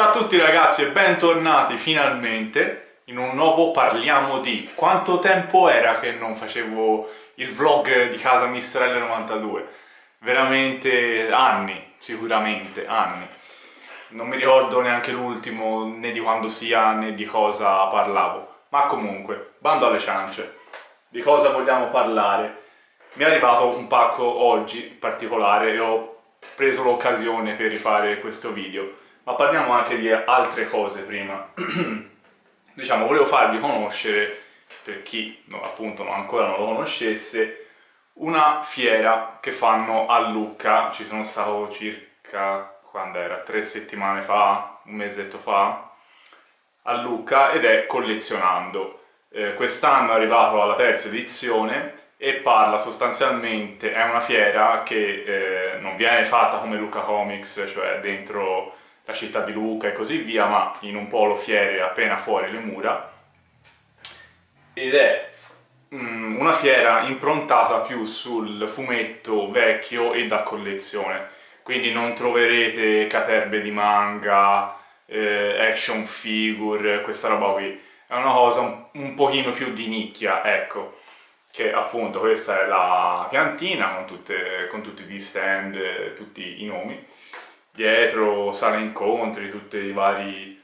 Ciao a tutti ragazzi e bentornati finalmente in un nuovo Parliamo di. Quanto tempo era che non facevo il vlog di casa Mistrelle 92? Veramente anni, sicuramente anni. Non mi ricordo neanche l'ultimo, né di quando sia né di cosa parlavo. Ma comunque, bando alle ciance. Di cosa vogliamo parlare? Mi è arrivato un pacco oggi in particolare e ho preso l'occasione per rifare questo video. Ma parliamo anche di altre cose prima. Diciamo, volevo farvi conoscere, per chi appunto ancora non lo conoscesse, una fiera che fanno a Lucca. Ci sono stato circa, quando era? 3 settimane fa, un mesetto fa, a Lucca, ed è Collezionando. Quest'anno è arrivato alla terza edizione e parla sostanzialmente, è una fiera che non viene fatta come Lucca Comics, cioè dentro la città di Lucca e così via, ma in un polo fiere appena fuori le mura, ed è una fiera improntata più sul fumetto vecchio e da collezione, quindi non troverete caterbe di manga, action figure, questa roba qui, è una cosa un pochino più di nicchia, ecco, che appunto questa è la piantina con tutti gli stand, tutti i nomi, dietro sala incontri, tutte i vari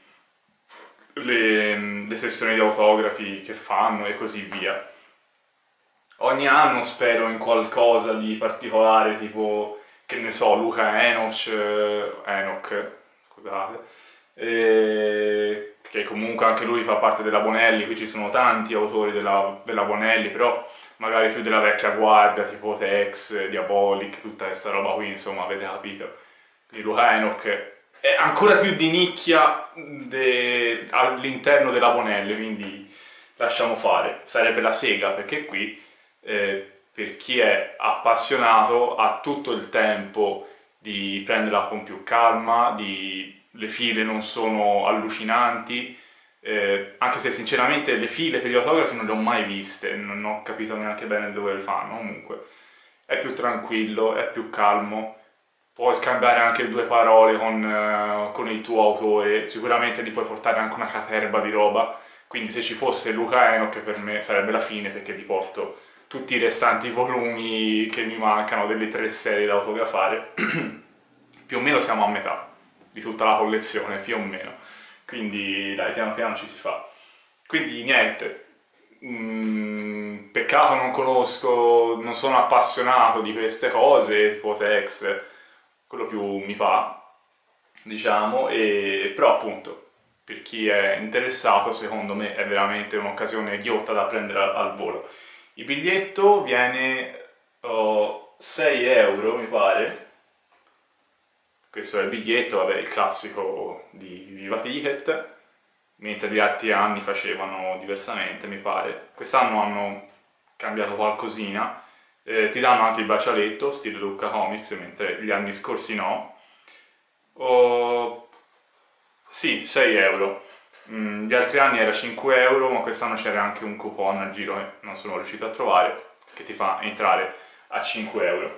le sessioni di autografi che fanno e così via. Ogni anno spero in qualcosa di particolare, tipo, che ne so, Luca Enoch, scusate, che comunque anche lui fa parte della Bonelli. Qui ci sono tanti autori della Bonelli, però magari più della vecchia guardia, tipo Tex, Diabolic, tutta questa roba qui, insomma, avete capito. Quindi Luca Enoch è ancora più di nicchia all'interno della Bonelli, quindi lasciamo fare. Sarebbe la sega, perché qui per chi è appassionato ha tutto il tempo di prenderla con più calma, le file non sono allucinanti, anche se sinceramente le file per gli autografi non le ho mai viste, non ho capito neanche bene dove le fanno. Comunque è più tranquillo, è più calmo, puoi scambiare anche due parole con il tuo autore, sicuramente gli puoi portare anche una caterba di roba, quindi se ci fosse Luca Enoch per me sarebbe la fine, perché ti porto tutti i restanti volumi che mi mancano delle 3 serie da autografare. Più o meno siamo a metà di tutta la collezione, più o meno, quindi dai, piano piano ci si fa. Quindi niente, peccato non conosco, non sono appassionato di queste cose, tipo Tex, quello più mi fa, diciamo, però appunto per chi è interessato secondo me è veramente un'occasione ghiotta da prendere al volo. Il biglietto viene 6 euro mi pare, questo è il biglietto, vabbè, il classico di Viva Ticket, mentre gli altri anni facevano diversamente mi pare. Quest'anno hanno cambiato qualcosina, ti danno anche il braccialetto stile Lucca Comics, mentre gli anni scorsi no. Sì, 6 euro. Gli altri anni era 5 euro, ma quest'anno c'era anche un coupon a giro che non sono riuscito a trovare, che ti fa entrare a 5 euro.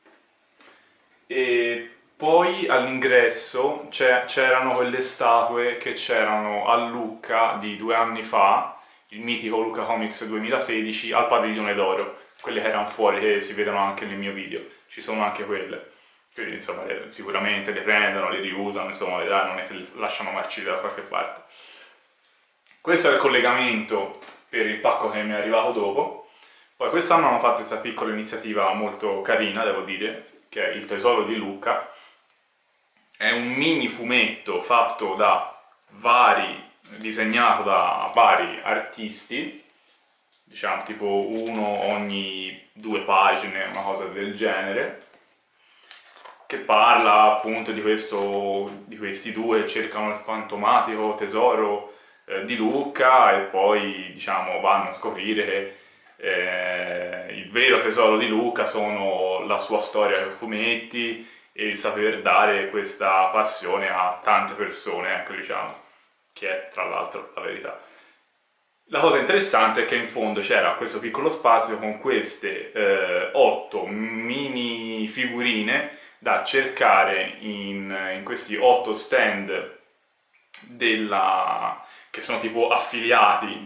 E poi all'ingresso c'erano quelle statue che c'erano a Lucca di 2 anni fa, il mitico Lucca Comics 2016, al Padiglione d'Oro, quelle che erano fuori, che si vedono anche nel mio video, ci sono anche quelle. Quindi insomma sicuramente le prendono, le riusano, insomma vedrai, non è che le lasciano marcire da qualche parte. Questo è il collegamento per il pacco che mi è arrivato dopo. Poi quest'anno hanno fatto questa piccola iniziativa molto carina, devo dire, che è il Tesoro di Lucca. È un mini fumetto fatto disegnato da vari artisti, diciamo tipo uno ogni 2 pagine, una cosa del genere, che parla appunto di questi due che cercano il fantomatico tesoro di Lucca, e poi diciamo vanno a scoprire che il vero tesoro di Lucca sono la sua storia con fumetti e il saper dare questa passione a tante persone, ecco, diciamo, che è tra l'altro la verità. La cosa interessante è che in fondo c'era questo piccolo spazio con queste 8 mini figurine da cercare in questi 8 stand che sono tipo affiliati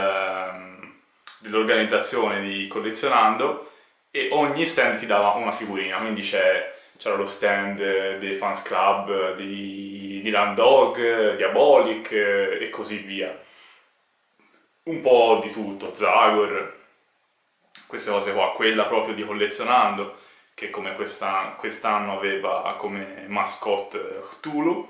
dell'organizzazione di Collezionando, e ogni stand ti dava una figurina, quindi c'era lo stand dei Fans Club di Landog, Diabolic e così via. Un po' di tutto, Zagor, queste cose qua, quella proprio di Collezionando, che come quest'anno aveva come mascotte Cthulhu,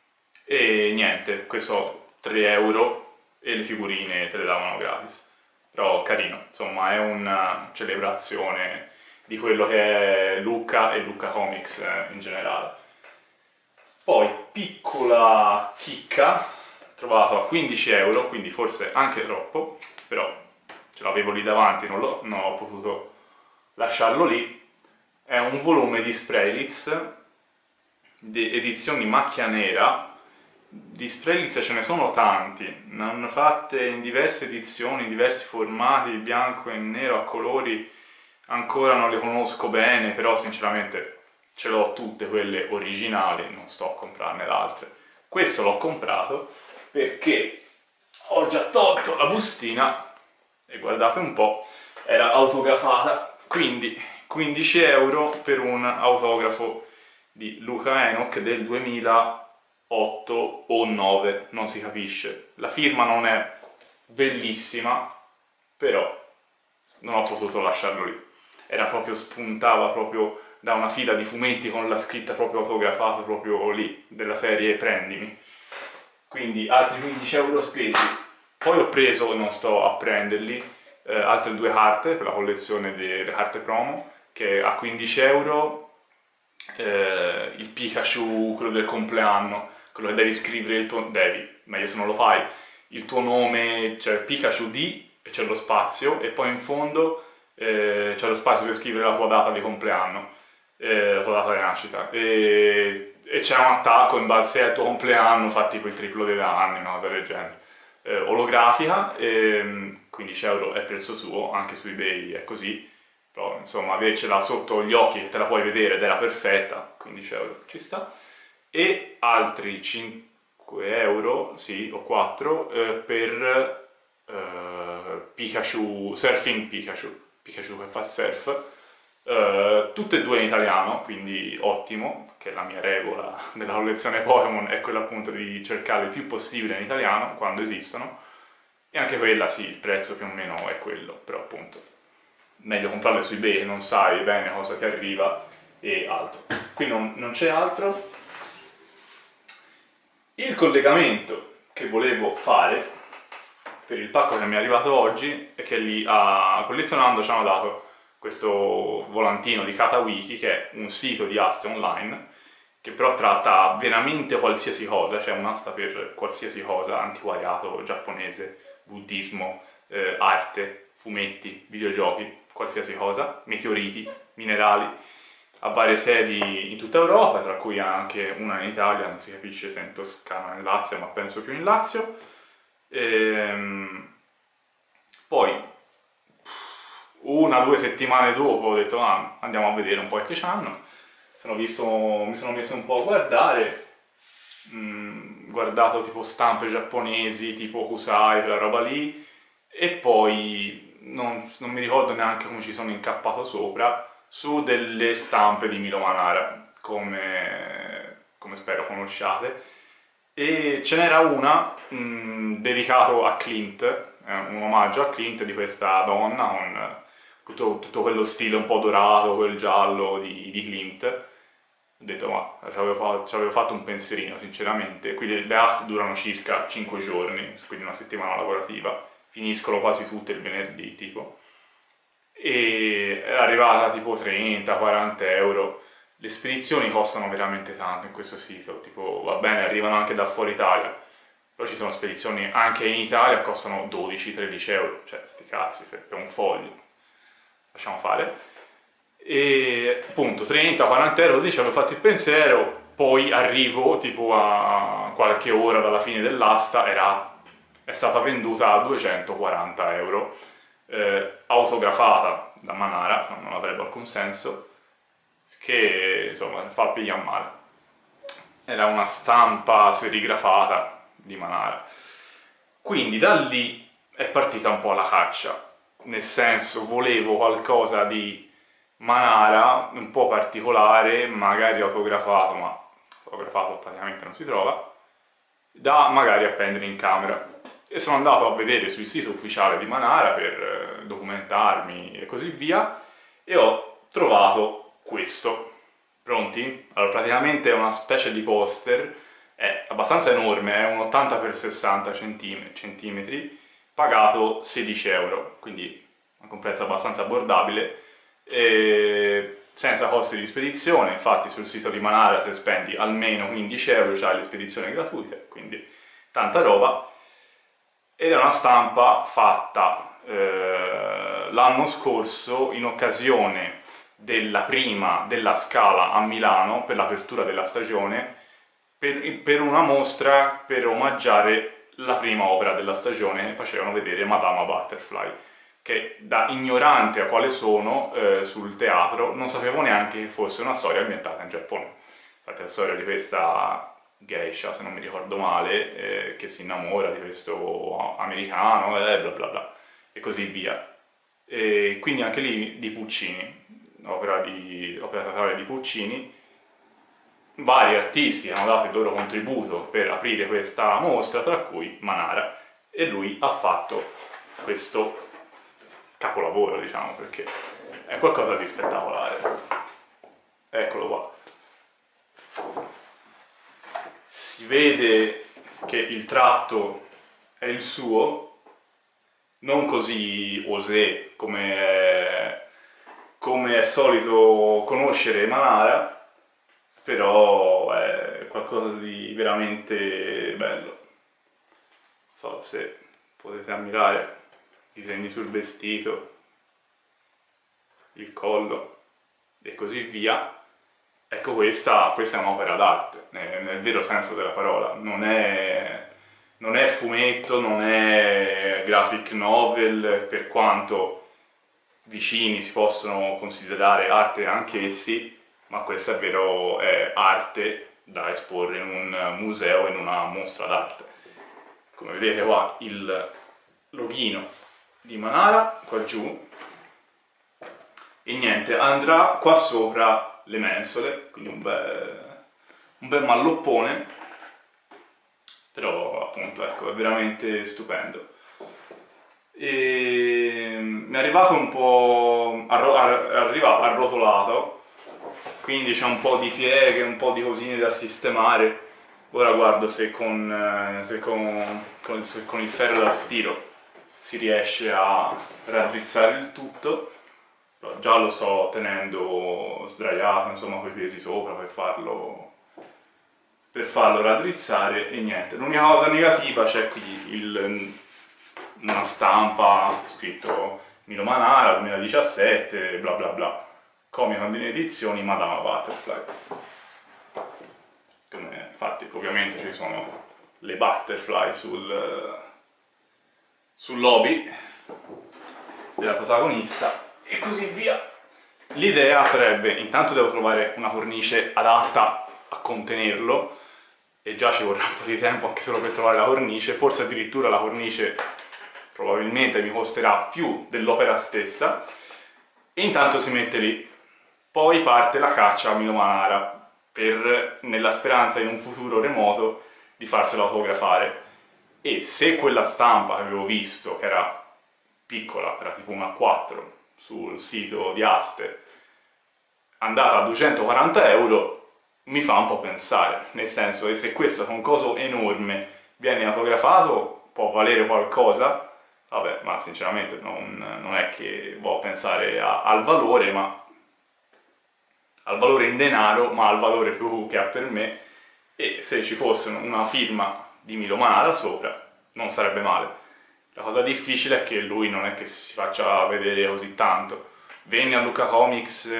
e niente, questo 3 euro e le figurine te le davano gratis. Però carino, insomma, è una celebrazione di quello che è Lucca e Lucca Comics in generale. Poi, piccola chicca, trovato a 15 euro, quindi forse anche troppo, però ce l'avevo lì davanti, non ho potuto lasciarlo lì. È un volume di Spraylitz, di edizioni macchia nera. Di Spraylitz ce ne sono tanti, ne hanno fatte in diverse edizioni, in diversi formati, bianco e nero, a colori, ancora non le conosco bene, però sinceramente ce l'ho tutte quelle originali, non sto a comprarne altre. Questo l'ho comprato perché ho già tolto la bustina e guardate un po', era autografata, quindi 15 euro per un autografo di Luca Enoch del 2008 o 9, non si capisce. La firma non è bellissima, però non ho potuto lasciarlo lì. Era proprio, spuntava proprio da una fila di fumetti con la scritta proprio autografata proprio lì, della serie prendimi. Quindi altri 15 euro spesi. Poi ho preso, non sto a prenderli, altre due carte per la collezione delle carte promo, che a 15 euro il Pikachu, quello del compleanno, quello che devi scrivere il tuo, meglio se non lo fai, il tuo nome, cioè Pikachu D, e c'è lo spazio, e poi in fondo c'è lo spazio per scrivere la tua data di compleanno, la tua data di nascita, e c'è un attacco in base al tuo compleanno, fa tipo il triplo dei danni, una cosa del genere. Olografica, 15 euro è prezzo suo, anche su eBay è così, però insomma avercela sotto gli occhi che te la puoi vedere ed era perfetta, 15 euro ci sta. E altri 5 euro, sì, o 4, per Pikachu, Surfing Pikachu, Pikachu che fa surf, tutte e due in italiano, quindi ottimo, che la mia regola della collezione Pokémon è quella appunto di cercare il più possibile in italiano, quando esistono, e anche quella sì, il prezzo più o meno è quello, però appunto meglio comprarle su eBay, non sai bene cosa ti arriva e altro. Qui non c'è altro. Il collegamento che volevo fare per il pacco che mi è arrivato oggi è che lì a Collezionando ci hanno dato questo volantino di KataWiki, che è un sito di aste online che però tratta veramente qualsiasi cosa, c'è un'asta per qualsiasi cosa, antiquariato, giapponese, buddismo, arte, fumetti, videogiochi, qualsiasi cosa, meteoriti, minerali, ha varie sedi in tutta Europa, tra cui anche una in Italia, non si capisce se in Toscana o in Lazio, ma penso più in Lazio. Poi, una o due settimane dopo, ho detto ah, andiamo a vedere un po' che c'hanno. Mi sono messo un po' a guardare, guardato tipo stampe giapponesi, tipo Kusai, quella roba lì, e poi non mi ricordo neanche come ci sono incappato sopra, su delle stampe di Milo Manara, come spero conosciate, e ce n'era una dedicato a Clint, un omaggio a Clint di questa donna con tutto quello stile un po' dorato, quel giallo di Clint. Ho detto ma ci avevo fatto un pensierino sinceramente, quindi le aste durano circa 5 giorni, quindi una settimana lavorativa, finiscono quasi tutte il venerdì tipo, e è arrivata tipo 30-40 euro. Le spedizioni costano veramente tanto in questo sito, tipo va bene, arrivano anche da fuori Italia, però ci sono spedizioni anche in Italia che costano 12-13 euro, cioè sti cazzi per un foglio, lasciamo fare. E appunto 30-40 euro così ci avevo fatto il pensiero, poi arrivo tipo a qualche ora dalla fine dell'asta, è stata venduta a 240 euro, autografata da Manara, se no non avrebbe alcun senso, che insomma fa pigliare male. Era una stampa serigrafata, di Manara. Quindi da lì è partita un po' la caccia, nel senso volevo qualcosa di Manara un po' particolare, magari autografato, ma autografato praticamente non si trova, da magari appendere in camera. E sono andato a vedere sul sito ufficiale di Manara per documentarmi e così via, e ho trovato questo. Pronti? Allora, praticamente è una specie di poster, è abbastanza enorme, è un 80x60 centimetri, pagato 16 euro, quindi anche un prezzo abbastanza abbordabile, e senza costi di spedizione. Infatti sul sito di Manara se spendi almeno 15 euro c'hai le spedizioni gratuite, quindi tanta roba. Ed è una stampa fatta l'anno scorso in occasione della prima della Scala a Milano, per l'apertura della stagione, per una mostra per omaggiare la prima opera della stagione che facevano vedere Madama Butterfly, che da ignorante a quale sono sul teatro non sapevo neanche che fosse una storia ambientata in Giappone. Infatti la storia di questa geisha, se non mi ricordo male, che si innamora di questo americano, bla bla bla, e così via. E quindi anche lì di Puccini, opera teatrale di Puccini. Vari artisti hanno dato il loro contributo per aprire questa mostra, tra cui Manara, e lui ha fatto questo capolavoro, diciamo, perché è qualcosa di spettacolare. Eccolo qua. Si vede che il tratto è il suo, non così osé come è solito conoscere Manara, però è qualcosa di veramente bello. Non so se potete ammirare i disegni sul vestito, il collo e così via. Ecco, questa è un'opera d'arte, nel vero senso della parola. Non è fumetto, non è graphic novel, per quanto vicini si possono considerare arte anch'essi, ma questa è arte da esporre in un museo, in una mostra d'arte. Come vedete qua il loghino di Manara, qua giù, e niente, andrà qua sopra le mensole, quindi un bel malloppone, però appunto ecco, è veramente stupendo. E mi è arrivato un po' arrotolato, quindi c'è un po' di pieghe, un po' di cosine da sistemare. Ora guardo se con il ferro da stiro si riesce a raddrizzare il tutto. Però già lo sto tenendo sdraiato, insomma, con i pesi sopra per farlo raddrizzare, e niente. L'unica cosa negativa, c'è qui una stampa scritto Milo Manara 2017, bla bla bla, comica di edizioni Madama Butterfly. Infatti ovviamente ci sono le butterfly sul lobby della protagonista e così via. L'idea sarebbe, intanto devo trovare una cornice adatta a contenerlo, e già ci vorrà un po' di tempo anche solo per trovare la cornice, forse addirittura la cornice probabilmente mi costerà più dell'opera stessa, e intanto si mette lì. Poi parte la caccia a Milo Manara, nella speranza in un futuro remoto di farselo autografare. E se quella stampa che avevo visto, che era piccola, era tipo una 4 sul sito di Aste, andata a 240 euro, mi fa un po' pensare, nel senso che se questo è un coso enorme viene autografato può valere qualcosa. Vabbè, ma sinceramente non è che voglio pensare al valore, ma al valore in denaro, ma al valore più che ha per me. E se ci fosse una firma di Milo Manara sopra non sarebbe male. La cosa difficile è che lui non è che si faccia vedere così tanto. Venne a Lucca Comics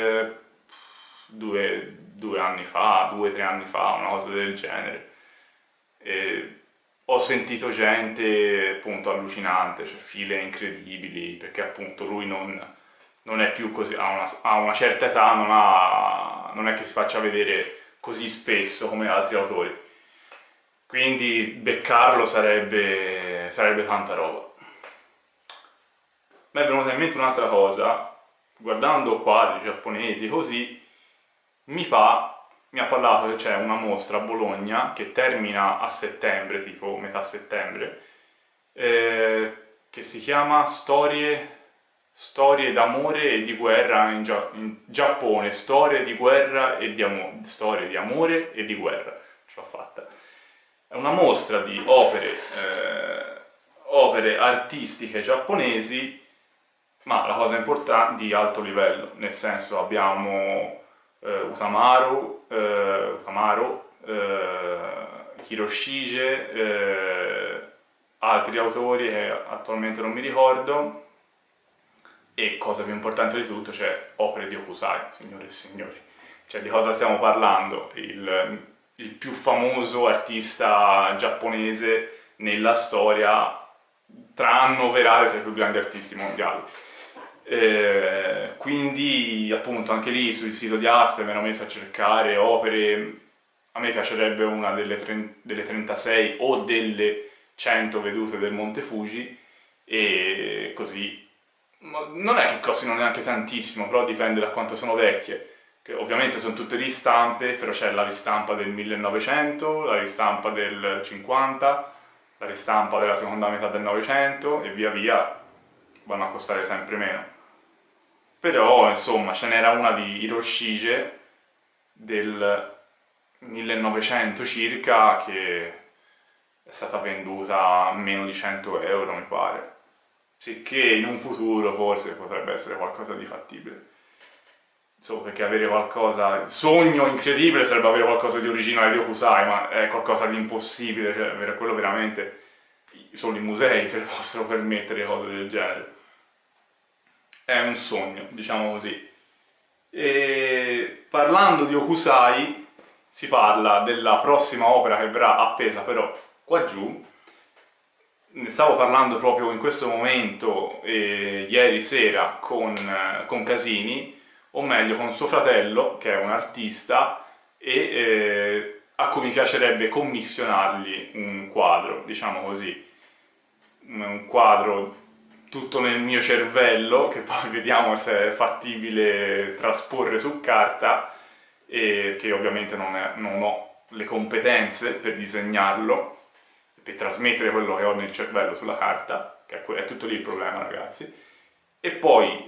2 anni fa, 2 o 3 anni fa, una cosa del genere. E ho sentito gente appunto allucinante, cioè file incredibili, perché appunto lui non è più così, ha una certa età, non è che si faccia vedere così spesso come altri autori. quindi beccarlo sarebbe tanta roba. Mi è venuta in mente un'altra cosa, guardando quadri giapponesi così, mi ha parlato che c'è una mostra a Bologna che termina a settembre, tipo metà settembre, che si chiama Storie d'amore e di guerra in Giappone, storie di guerra e storie di amore e di guerra, ce l'ho fatta. È una mostra di opere artistiche giapponesi, ma la cosa importante di alto livello, nel senso abbiamo Utamaro, Hiroshige, altri autori che attualmente non mi ricordo, e cosa più importante di tutto, c'è opere di Hokusai, signore e signori. Cioè, di cosa stiamo parlando? Il più famoso artista giapponese nella storia, tra annoverare tra i più grandi artisti mondiali. Quindi appunto anche lì sul sito di Asta mi ero messo a cercare opere. A me piacerebbe una delle 36 o delle 100 vedute del Monte Fuji, e così. Ma non è che costino neanche tantissimo, però dipende da quanto sono vecchie, che ovviamente sono tutte ristampe, però c'è la ristampa del 1900, la ristampa del 50, la ristampa della seconda metà del 900 e via via vanno a costare sempre meno. Però insomma ce n'era una di Hiroshige del 1900 circa che è stata venduta a meno di 100 euro mi pare, sicché in un futuro forse potrebbe essere qualcosa di fattibile. Insomma, perché avere qualcosa, il sogno incredibile sarebbe avere qualcosa di originale di Okusai, ma è qualcosa di impossibile, cioè avere quello veramente solo i musei se ne possono permettere cose del genere. È un sogno, diciamo così. E parlando di Okusai, si parla della prossima opera che verrà appesa però qua giù. Ne stavo parlando proprio in questo momento, ieri sera, con Casini, o meglio con suo fratello, che è un artista, e a cui mi piacerebbe commissionargli un quadro, diciamo così. Un quadro tutto nel mio cervello, che poi vediamo se è fattibile trasporre su carta, e che ovviamente non ho le competenze per disegnarlo, per trasmettere quello che ho nel cervello sulla carta, che è tutto lì il problema, ragazzi. E poi,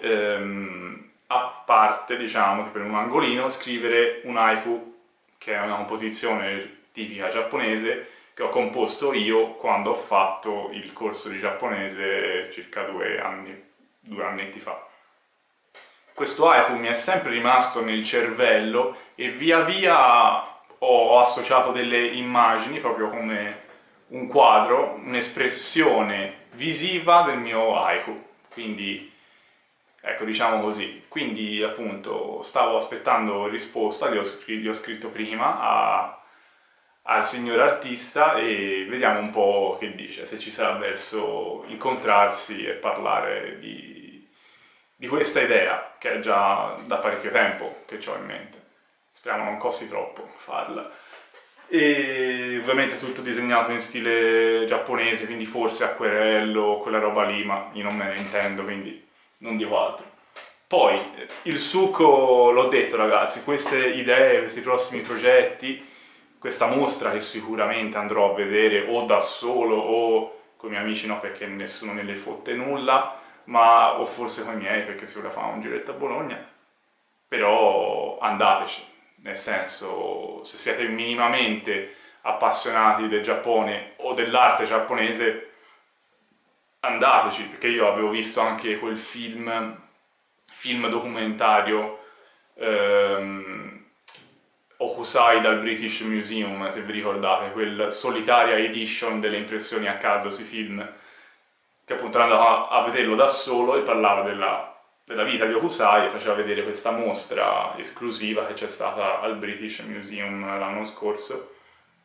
a parte, diciamo, per un angolino, scrivere un haiku, che è una composizione tipica giapponese, che ho composto io quando ho fatto il corso di giapponese circa 2 annetti fa. Questo haiku mi è sempre rimasto nel cervello e via via ho associato delle immagini, proprio come un quadro, un'espressione visiva del mio haiku. Quindi, ecco, diciamo così. Quindi, appunto, stavo aspettando risposta, gli ho scritto prima al signor artista e vediamo un po' che dice, se ci sarà verso incontrarsi e parlare di questa idea, che è già da parecchio tempo che ho in mente. Speriamo non costi troppo farla. E ovviamente tutto disegnato in stile giapponese, quindi forse acquerello, quella roba lì, ma io non me ne intendo, quindi non dico altro. Poi, il succo, l'ho detto ragazzi, queste idee, questi prossimi progetti, questa mostra che sicuramente andrò a vedere o da solo o con i miei amici, no, perché nessuno me ne fotte nulla, ma o forse con i miei perché si voleva fare un giretto a Bologna, però andateci, nel senso, se siete minimamente appassionati del Giappone o dell'arte giapponese, andateci, perché io avevo visto anche quel film documentario Hokusai dal British Museum, se vi ricordate, quel solitaria edition delle impressioni a caldo sui film, che appunto andava a vederlo da solo e parlava della vita di Hokusai e faceva vedere questa mostra esclusiva che c'è stata al British Museum l'anno scorso.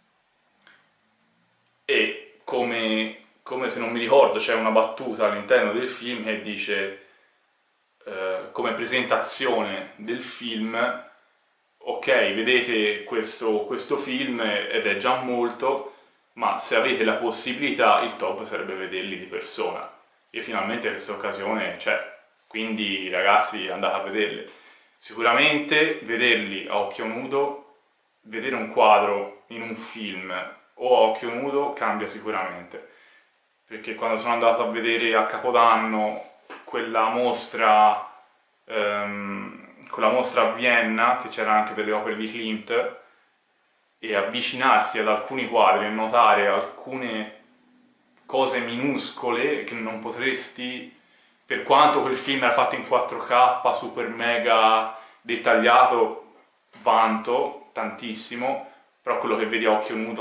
E come se non mi ricordo c'è una battuta all'interno del film che dice come presentazione del film: ok, vedete questo film ed è già molto, ma se avete la possibilità il top sarebbe vederli di persona, e finalmente questa occasione c'è, quindi ragazzi andate a vederli. Sicuramente vederli a occhio nudo, vedere un quadro in un film o a occhio nudo cambia sicuramente, perché quando sono andato a vedere a Capodanno quella mostra a Vienna, che c'era anche delle opere di Klimt, e avvicinarsi ad alcuni quadri e notare alcune cose minuscole che non potresti, per quanto quel film era fatto in 4K, super mega dettagliato, vanto tantissimo, però quello che vedi a occhio nudo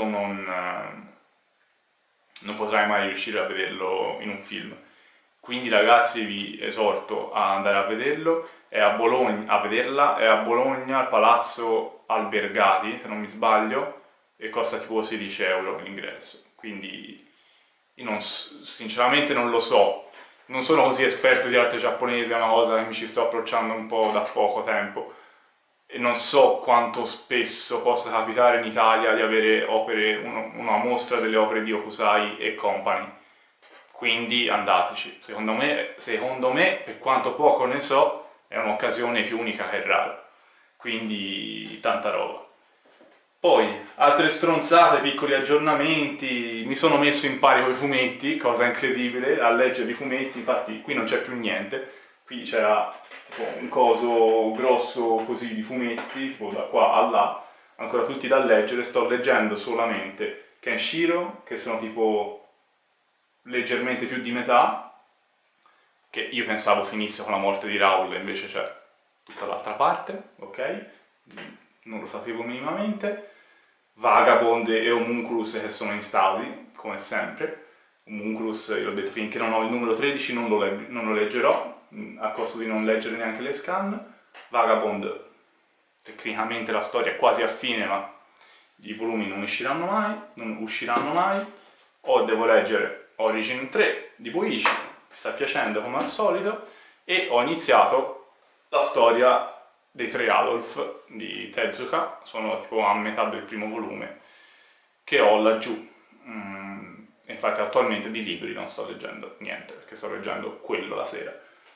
non potrai mai riuscire a vederlo in un film. Quindi ragazzi vi esorto a andare a vederlo, è a Bologna, a vederla, è a Bologna, al Palazzo Albergati, se non mi sbaglio, e costa tipo 16 euro l'ingresso. Quindi io sinceramente non lo so, non sono così esperto di arte giapponese, è una cosa che mi ci sto approcciando un po' da poco tempo, e non so quanto spesso possa capitare in Italia di avere una mostra delle opere di Hokusai e Company, quindi andateci. Secondo me, per quanto poco ne so, è un'occasione più unica che rara, quindi tanta roba. Poi, altre stronzate, piccoli aggiornamenti, mi sono messo in pari con i fumetti, cosa incredibile, a leggere i fumetti, infatti qui non c'è più niente, qui c'era tipo un coso grosso così di fumetti, tipo da qua a là, ancora tutti da leggere, sto leggendo solamente Kenshiro, che sono tipo leggermente più di metà, che io pensavo finisse con la morte di Raul, invece c'è tutta l'altra parte, ok? Non lo sapevo minimamente. Vagabond e Homunculus che sono instaudi, come sempre. Homunculus, io ho detto finché non ho il numero 13 non lo leggerò, a costo di non leggere neanche le scan. Vagabond, tecnicamente la storia è quasi a fine, ma i volumi non usciranno mai. O devo leggere Origin 3 di Boichi, mi sta piacendo come al solito, e ho iniziato la storia dei tre Adolf di Tezuka, sono tipo a metà del primo volume, che ho laggiù. Infatti attualmente di libri non sto leggendo niente, perché sto leggendo quello la sera.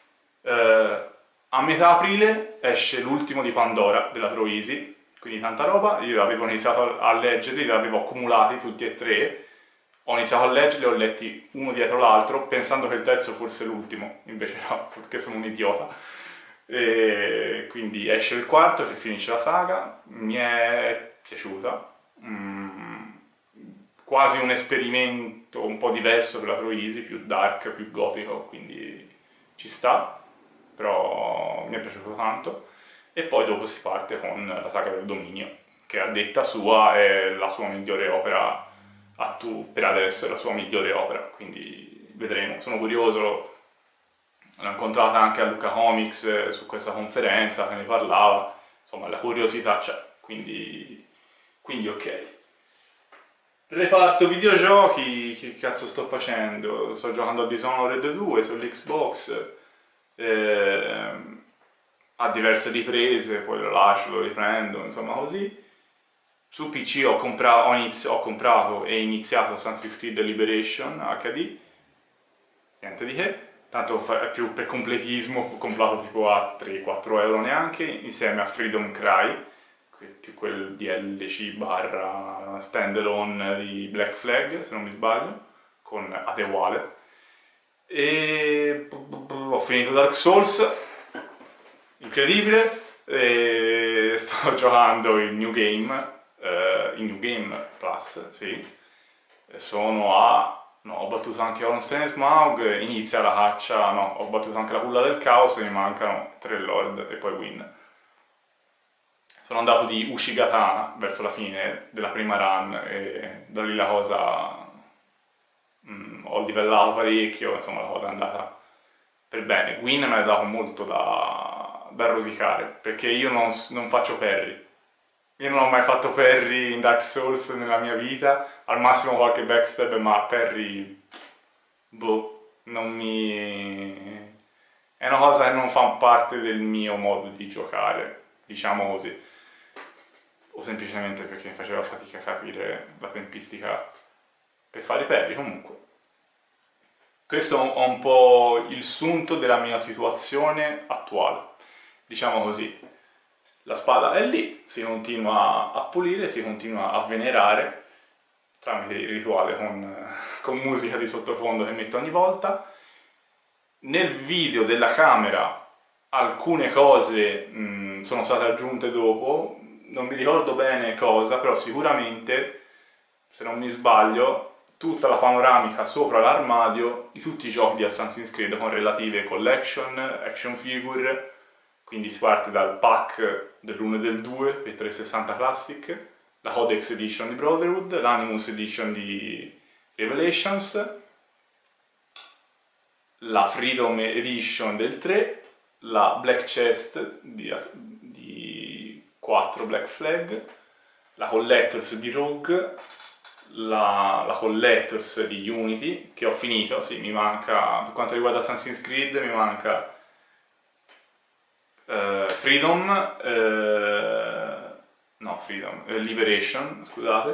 A metà aprile esce l'ultimo di Pandora della Troisi, quindi tanta roba. Io avevo iniziato a leggerli, li avevo accumulati tutti e tre, ho iniziato a leggerli, ho letti uno dietro l'altro, pensando che il terzo fosse l'ultimo, invece no, perché sono un idiota. E quindi esce il quarto, che finisce la saga, mi è piaciuta, quasi un esperimento un po' diverso per la Troisi, più dark, più gotico, quindi ci sta, però mi è piaciuto tanto. E poi dopo si parte con la saga del Dominio, che a detta sua è la sua migliore opera, per adesso è la sua migliore opera, quindi vedremo, sono curioso. L'ho incontrata anche a Lucca Comics su questa conferenza che ne parlava, insomma la curiosità c'è, quindi ok. Reparto videogiochi, che cazzo sto facendo? Sto giocando a Dishonored 2 sull'Xbox, a diverse riprese, poi lo lascio, lo riprendo, insomma così. Su PC ho comprato e iniziato Assassin's Creed Liberation HD, niente di che, tanto è più per completismo, ho comprato tipo a 3-4 euro neanche, insieme a Freedom Cry, quel DLC barra standalone di Black Flag, se non mi sbaglio, con Adewale. E ho finito Dark Souls, incredibile, e sto giocando il New Game, il New Game Plus, sì, sono a... No, ho battuto anche Ornstein e Smaug, inizia la caccia, no, ho battuto anche la culla del caos e mi mancano 3 Lord e poi Win. Sono andato di Ushigatana verso la fine della prima run e da lì la cosa... ho livellato parecchio, insomma la cosa è andata per bene. Win mi ha dato molto da rosicare, perché io non faccio parry. Io non ho mai fatto parry in Dark Souls nella mia vita, al massimo qualche backstab, ma parry, boh, non mi... è una cosa che non fa parte del mio modo di giocare, diciamo così. O semplicemente perché mi faceva fatica a capire la tempistica per fare i ferri comunque. Questo è un po' il sunto della mia situazione attuale, diciamo così. La spada è lì, si continua a pulire, si continua a venerare tramite il rituale con musica di sottofondo che metto ogni volta. Nel video della camera alcune cose sono state aggiunte dopo, non mi ricordo bene cosa, però sicuramente, se non mi sbaglio, tutta la panoramica sopra l'armadio di tutti i giochi di Assassin's Creed con relative collection, action figure, quindi si parte dal pack dell'1 e del 2 per 360 Classic, la Codex Edition di Brotherhood, l'Animus Edition di Revelations, la Freedom Edition del 3, la Black Chest di 4 Black Flag, la Collectors di Rogue, la Collectors di Unity, che ho finito, sì, mi manca, per quanto riguarda Assassin's Creed, mi manca Liberation, scusate,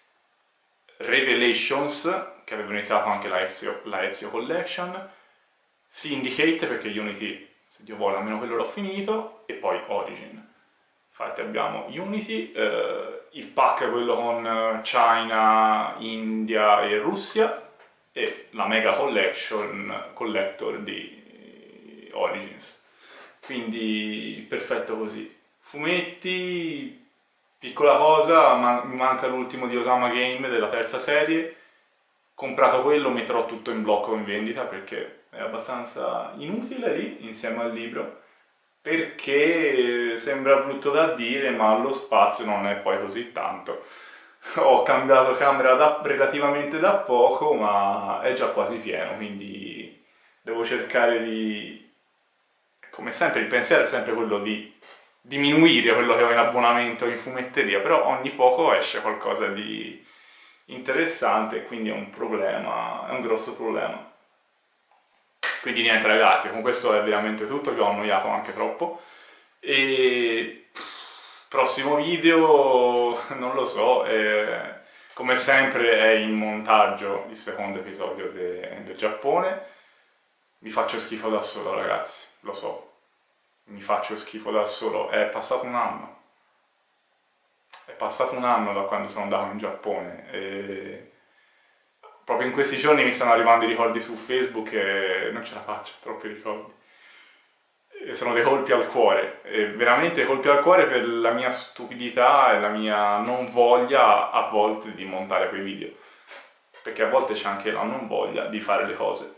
Revelations, che avevo iniziato anche la Ezio Collection, Syndicate, perché Unity, se Dio vuole, almeno quello l'ho finito, e poi Origin. Infatti abbiamo Unity, il pack quello con China, India e Russia, e la Mega Collector di Origins. Quindi perfetto così. Fumetti, piccola cosa, ma mi manca l'ultimo di Osama Game della terza serie. Comprato quello, metterò tutto in blocco in vendita perché è abbastanza inutile lì insieme al libro, perché sembra brutto da dire, ma lo spazio non è poi così tanto. Ho cambiato camera relativamente da poco, ma è già quasi pieno, quindi devo cercare di... Come sempre il pensiero è sempre quello di diminuire quello che ho in abbonamento in fumetteria, però ogni poco esce qualcosa di interessante e quindi è un problema, è un grosso problema. Quindi niente ragazzi, con questo è veramente tutto, vi ho annoiato anche troppo. E prossimo video, non lo so, come sempre è in montaggio il secondo episodio del Giappone. Mi faccio schifo da solo ragazzi, lo so, mi faccio schifo da solo, è passato un anno. È passato un anno da quando sono andato in Giappone e proprio in questi giorni mi stanno arrivando i ricordi su Facebook e non ce la faccio, troppi ricordi. E sono dei colpi al cuore, e veramente colpi al cuore per la mia stupidità e la mia non voglia a volte di montare quei video. Perché a volte c'è anche la non voglia di fare le cose.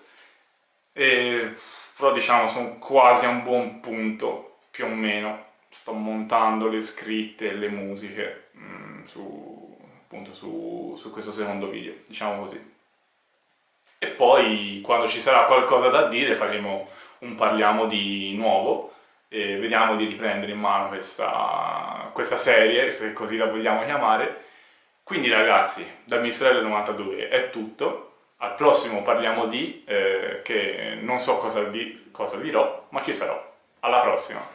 Però diciamo sono quasi a un buon punto, più o meno. Sto montando le scritte e le musiche appunto su questo secondo video, diciamo così. E poi quando ci sarà qualcosa da dire faremo un parliamo di nuovo e vediamo di riprendere in mano questa serie, se così la vogliamo chiamare. Quindi ragazzi, da Mistrelle92 è tutto. Al prossimo parliamo di, che non so cosa dirò, ma ci sarò. Alla prossima!